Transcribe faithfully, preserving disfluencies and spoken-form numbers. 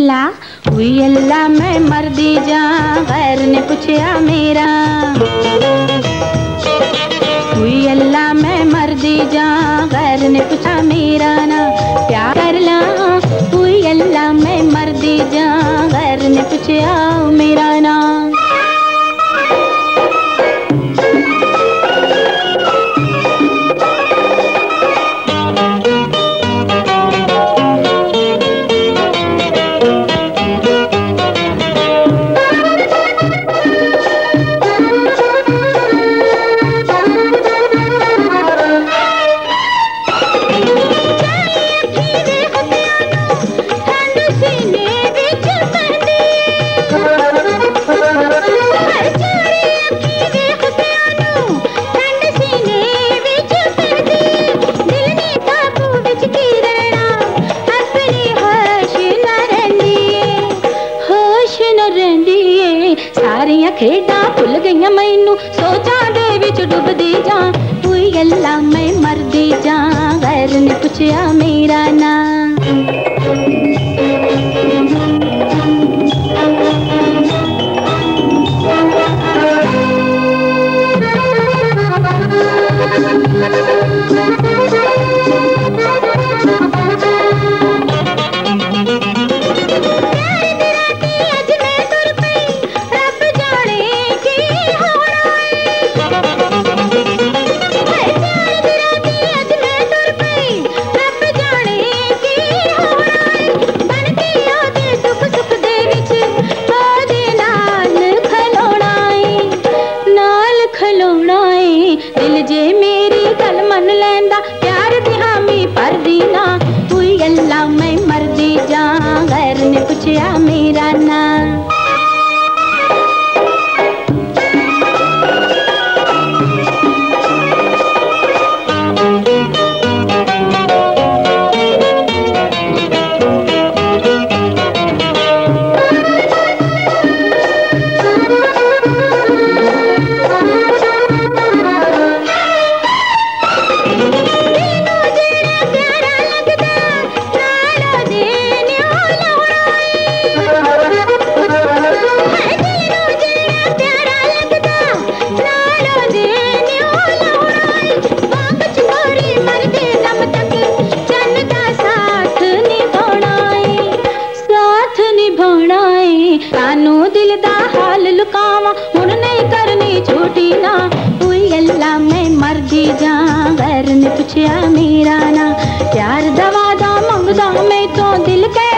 अल्लाह हुई अल्लाह मैं मर्दी जा, गैर ने पूछया मेरा। हुई अल्लाह मैं मर्दी जा, गैर ने पूछा मेरा ना। प्यार कर ला हुई अल्लाह मैं मर्दी जा, गैर ने पूछया मेरा ना। सारियां खेडां भुल गईयां मैनू, सोचां दे विच डुबदी जां। हुई अल्लाह मैं मरदी जां, गैर ने पूछया मेरा ना। दिल जे मेरी गल मन लैंदा, प्यार दी हामी भरदी ना। हुई अल्लाह मैं मरदी जां, गैर ने पूछया मेरा ना। कानू दिल दा हाल लुकावा, हुण नहीं करनी झूठी ना। हुई अल्लाह मैं मरदी जां, गैर ने पूछया मेरा ना। प्यार दा वादा मंगदा मैं तो दिल के